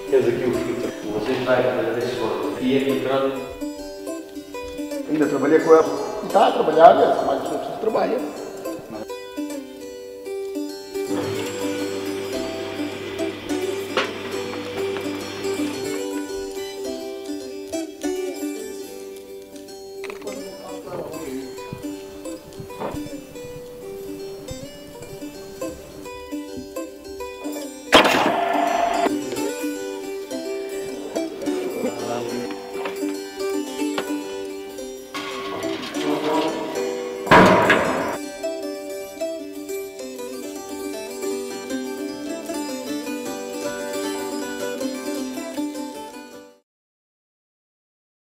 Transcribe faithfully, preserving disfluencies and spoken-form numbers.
Temos aqui o filtro. Você vai fazer desse modo. E aqui entrando. Ainda trabalhei com ela. Está a trabalhar, né? Mais pessoas trabalham.